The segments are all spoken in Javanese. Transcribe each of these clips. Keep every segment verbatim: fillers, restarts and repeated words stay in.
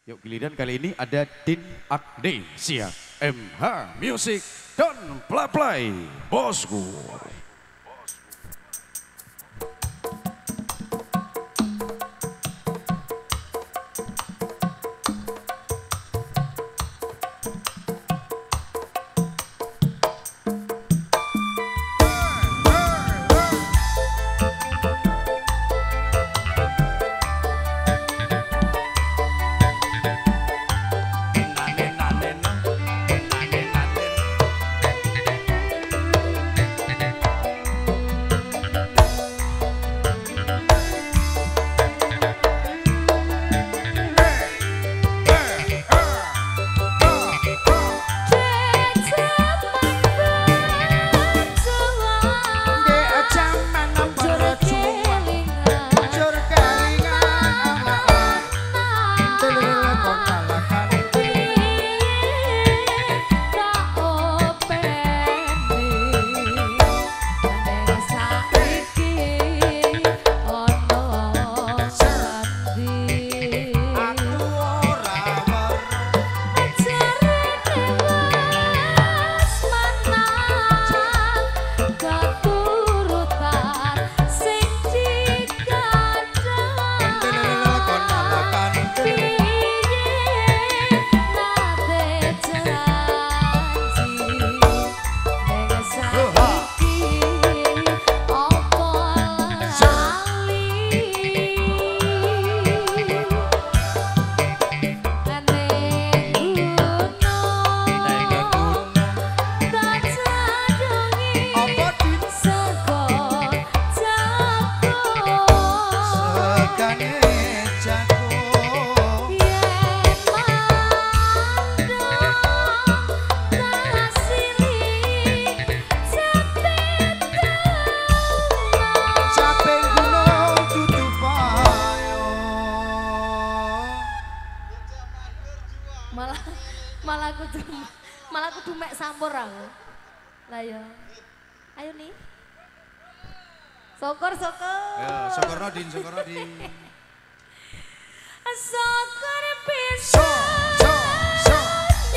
Yuk giliran kali ini ada Din Agnesia, M H Music, dan Play Play Bosku. malah malah kudu malah kudu mek sampur aku. Lah ya. Ayo nih. Sokor sokor. Ya, sokor Rodin, sokor Rodin. Sokor bisa. So, so, so.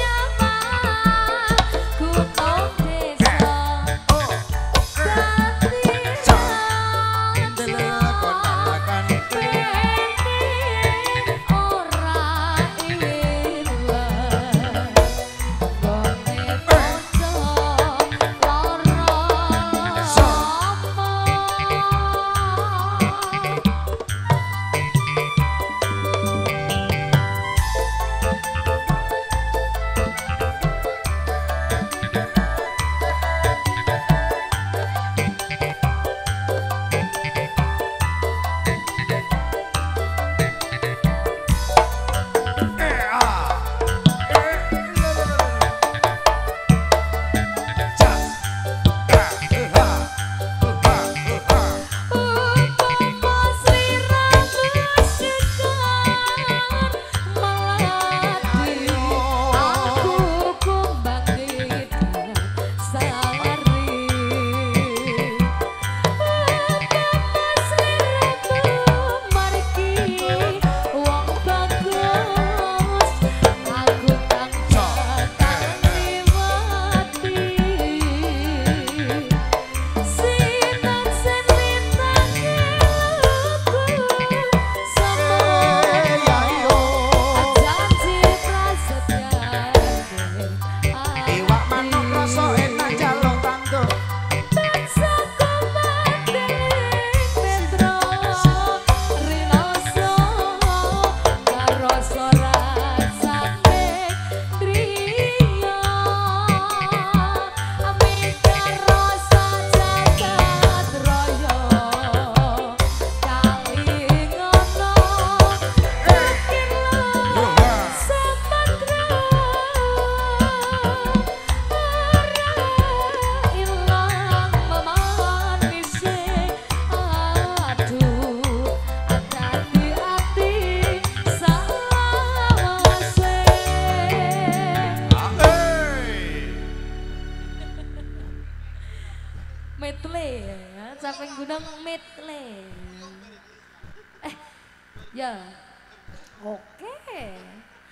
Medley ya, Caping Gunung medley. Eh, ya, oke.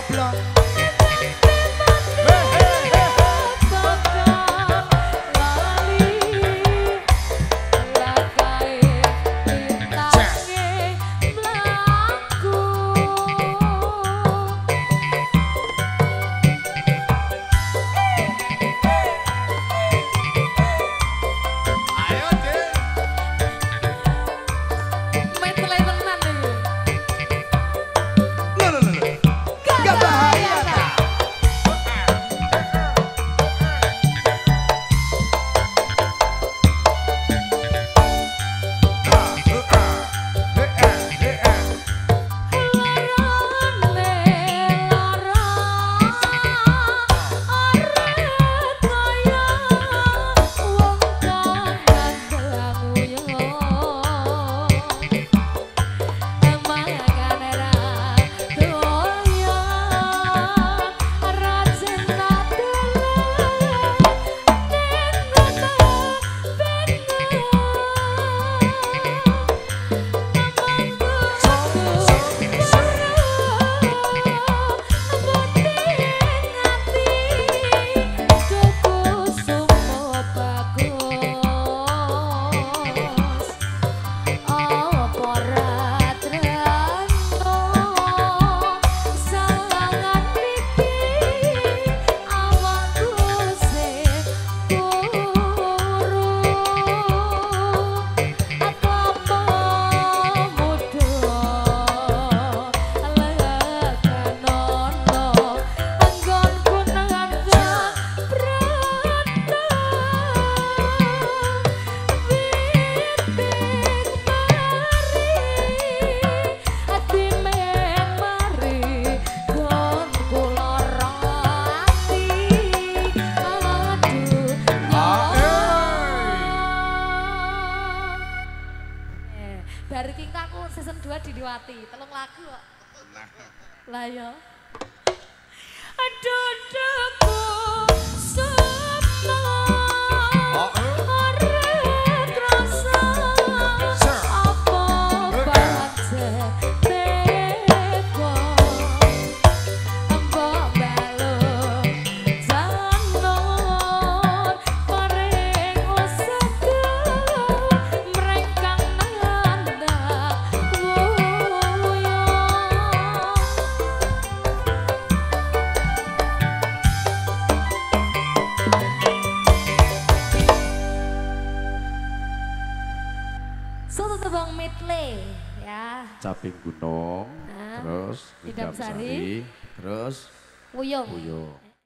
Oblong. Baru Kingkaku season dua diliwati, telung lagu kok. Lah ya. Aduh deku semua. Arep rasa apa baca teko. Mbok balon janon paring usahku mrengkang nanda wuyo. Soto Tebang Midley ya. Caping Gunung, Nah, terus Idam Idam Sari, Sari, terus Wuyung. Wuyung.